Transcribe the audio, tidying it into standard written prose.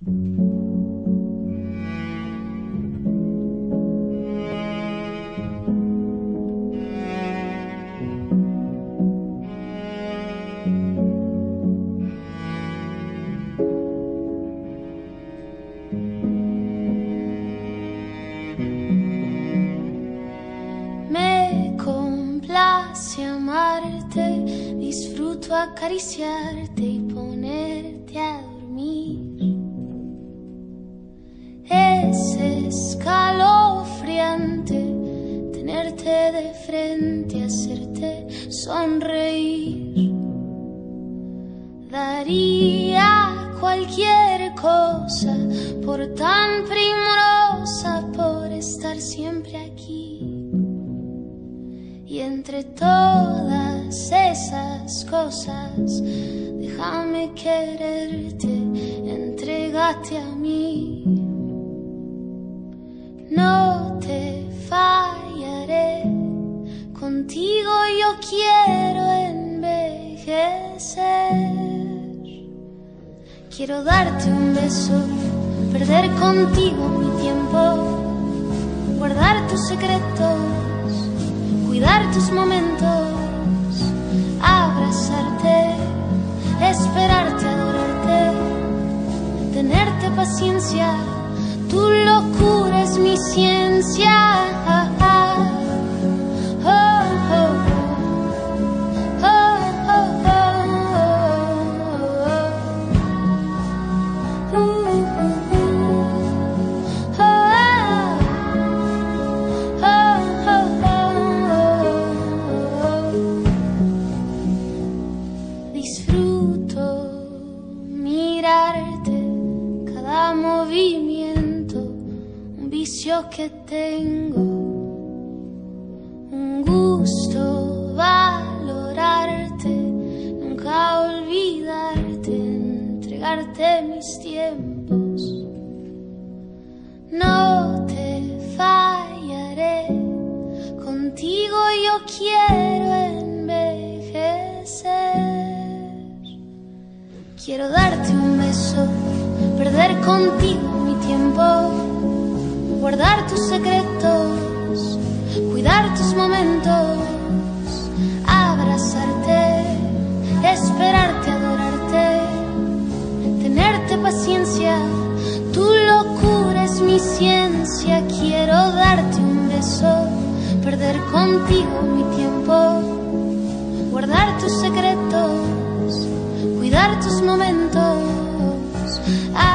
Me complace amarte, disfruto acariciarte y ponerte a dormir. Es escalofriante tenerte de frente, hacerte sonreír. Daría cualquier cosa por tan primorosa, por estar siempre aquí. Y entre todas esas cosas, déjame quererte, entrégate a mí. No te fallaré, contigo yo quiero envejecer. Quiero darte un beso, perder contigo mi tiempo, guardar tus secretos, cuidar tus momentos, abrazarte, esperarte, adorarte, tenerte paciencia, tu locura es mi ciencia. Disfruto mirarte, cada movimiento, un vicio que tengo, un gusto valorarte, nunca olvidarte, entregarte mis tiempos. No te fallaré, contigo yo quiero envejecer. Quiero darte un beso, perder contigo mi tiempo, guardar tus secretos, cuidar tus momentos, abrazarte, esperarte, adorarte, tenerte paciencia, tu locura es mi ciencia. Quiero darte un beso, perder contigo mi tiempo, guardar tus secretos, cuidar tus momentos.